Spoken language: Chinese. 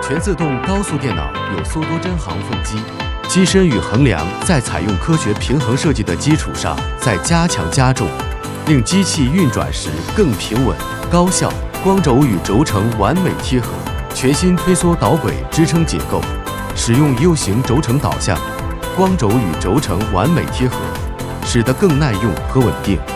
全自动高速电脑有缩多针行缝机，机身与横梁在采用科学平衡设计的基础上再加强加重，令机器运转时更平稳、高效。光轴与轴承完美贴合，全新推缩导轨支撑结构，使用 U 型轴承导向，光轴与轴承完美贴合，使得更耐用和稳定。